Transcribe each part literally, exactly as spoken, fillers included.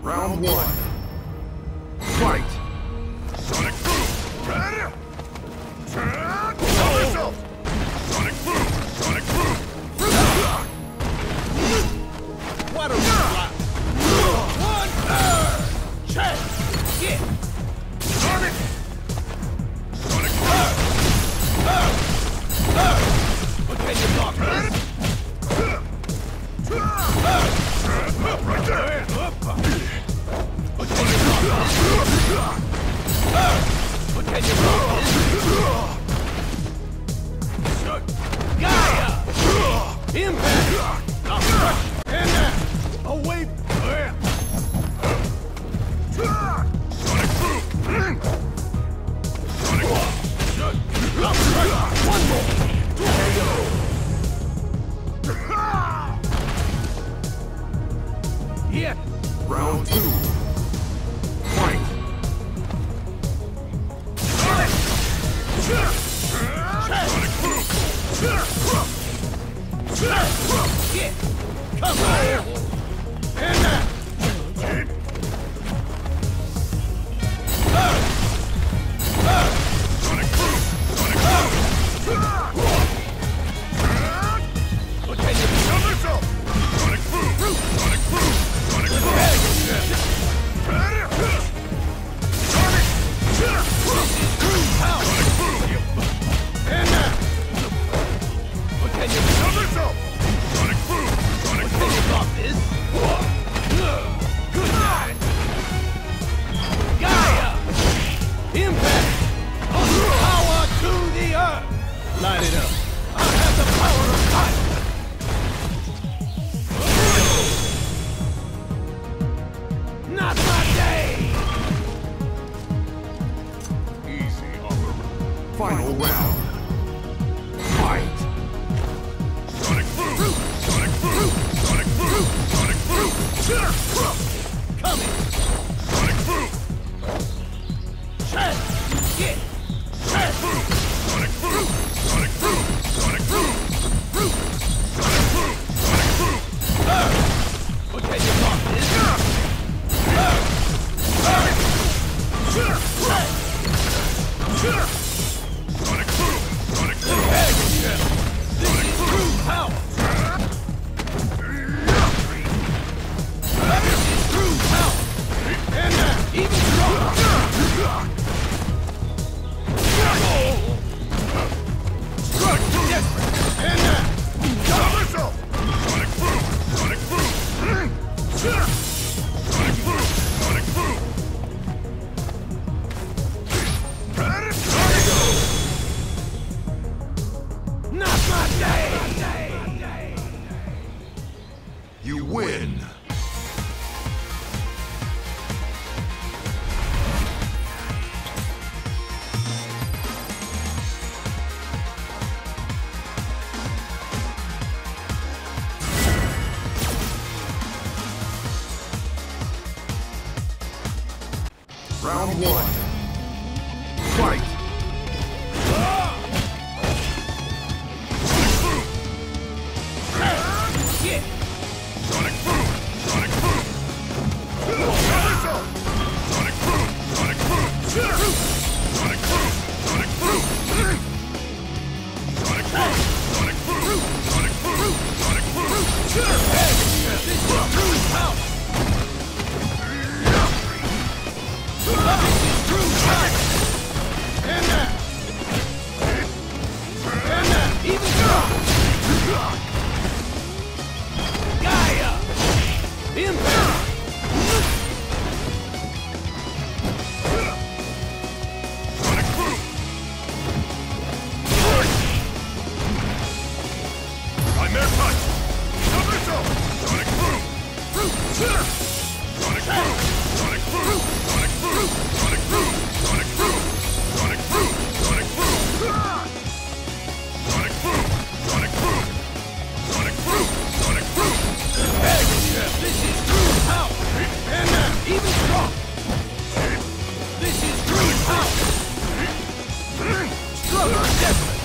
Round one. Fight! Sonic Boom! Sonic Boom! Sonic Boom! Why don't you fly? One, uh, check! Yeah! Sonic! Sonic Boom! Uh, uh, what can you block? Right there! What can you block? What can you block? Gaia! Impact! I'll crush you! And that! Away! Sonic Boom! Sonic Boom! I'll crush you! One more! Yeah! Round two. Fight! Sonic Boom! Yeah! Come on! And that! Sonic Boom! Sonic Boom! What can you do? Sonic Boom! Sonic Boom! Sonic Boom! Sonic Boom! And that! What can you do? Sonic Boom! Sonic What can Boom! you block this? Good night! Gaia! Impact! Power to the earth! Light it up! I have the power of fire! Not my day! Easy, Armor. Final round. Fight! Sonic Boom! Sonic Boom! Sonic Boom! Sonic Boom! Coming! Sonic Boom! Check! Yeah! Sonic Boom! Sonic Boom! Sonic Boom! Sonic Boom! Sonic Boom! Sonic Boom! What can you block this? Sonic Boom! Sonic Boom! This is true power! This is true power! And uh, even stronger! Struck desperate! And uh, Sonic Boom! Sonic Boom! Sonic Boom! Sonic Boom! not my day! You win! Round one. Fight! Yeah! Sonic Boom! Sonic Boom! Sonic Boom! Sonic Boom! Sonic Boom! Sonic Boom! Sonic Boom! Sonic Boom! Sonic Boom! Sonic Boom! This is true power! This is true power! And uh, and uh, even stronger! Gaia! Impact! Sonic Boom! Nightmare Punch! Sonic Boom! Sonic Boom! Sonic Boom! Sonic Boom! Sonic Boom! Sonic Boom! Sonic Boom! Sonic Boom! Sonic Boom! Sonic Boom! Sonic Boom! Sonic Boom! This is true power! And uh, even stronger! This is true power! Struggle desperate!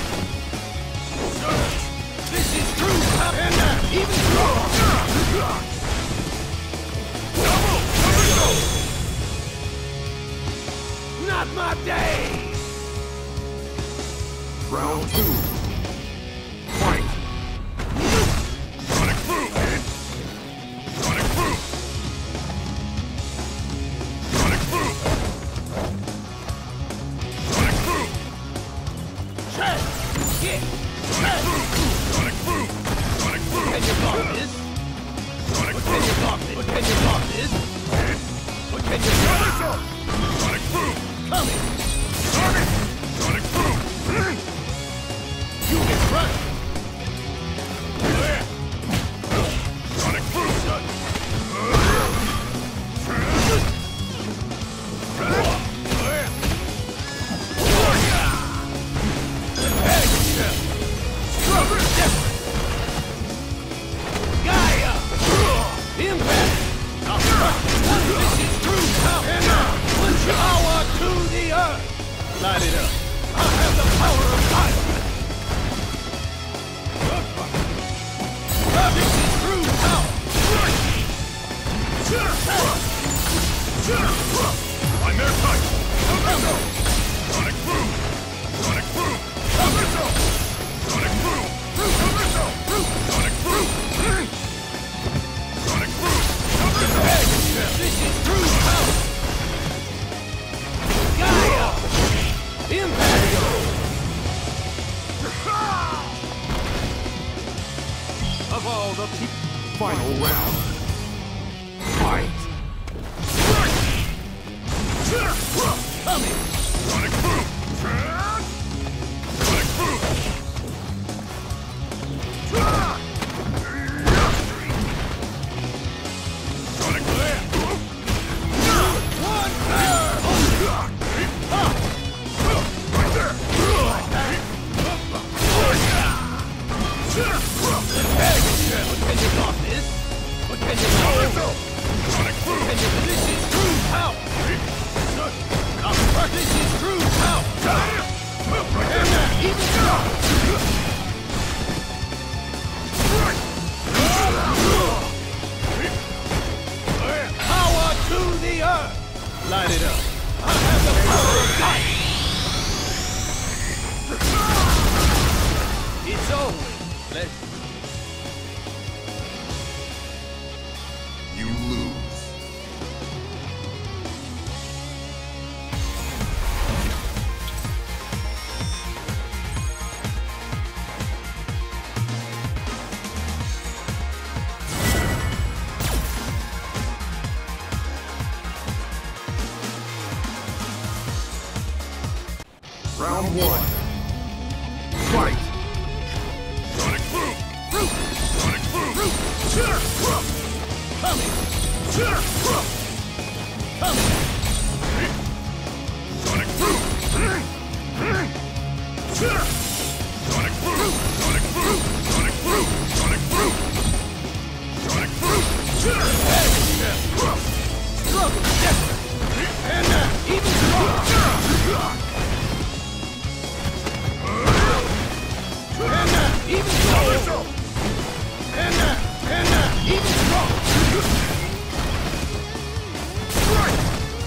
This is true power! And uh, even stronger! Double! two. Fight! Sonic Boom! Sonic Boom! Sonic Boom! Sonic Boom! Check! Get! Sonic Boom! Sonic Boom! Sonic Boom! Can you block this? Sonic What Boom! can you block this? What can you block this? What can you block? Sonic Boom! Coming! Sonic! Sonic Boom! You get crushed! Sonic Boom! Gaia! Impact! This is true power! Power to the earth! Light it up! I have the power of fire! This is true power! I'm their touch! Sonic Boom! Sonic Boom! Sonic Boom! Sonic Boom! Sonic Boom! Sonic Boom! This is true power! Gaia! Impact! Of all the people... Final round. Fight! Coming! Sonic Boom! Sonic Boom! Sonic Boom! One power! Right there! What can you block this? What can you block? Sonic Boom! Can you... This is true power! This is true power! And that even power to the earth! Light it up! I have the power of light! It's always pleasure. You lose. Round one. Fight! Sonic Boom! Sonic Boom! Coming! Coming! Sonic Boom! Sonic Boom! Sonic Boom! Sonic Boom! Sonic Boom! Sonic Boom! Struggle! Desperate! And now, even stronger! And now, even stronger! And now, and now, even stronger!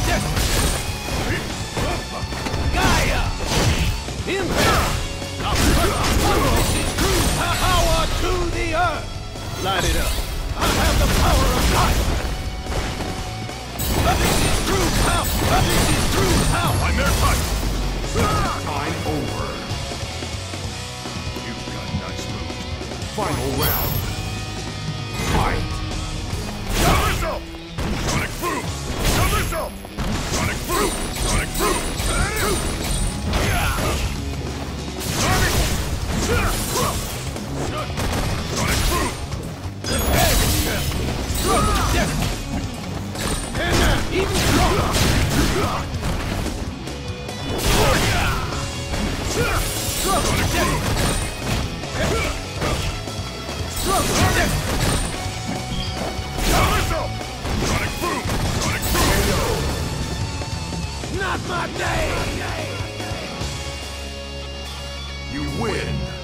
Gaia! Impact! This is true power to the earth! Light it up. I have the power of light! This is true power! This is true power! I'm their touch! Time over. You've got nice moves. Final round. Fight. Somersault! Sonic Boom! Somersault! Sonic Boom! Sonic Boom! Sonic Boom! Sonic Boom! Struggle to death! And now, even stronger! Struggle to death! Struggle to death! Somersault! Sonic Boom! Sonic Boom! Not my day! You win.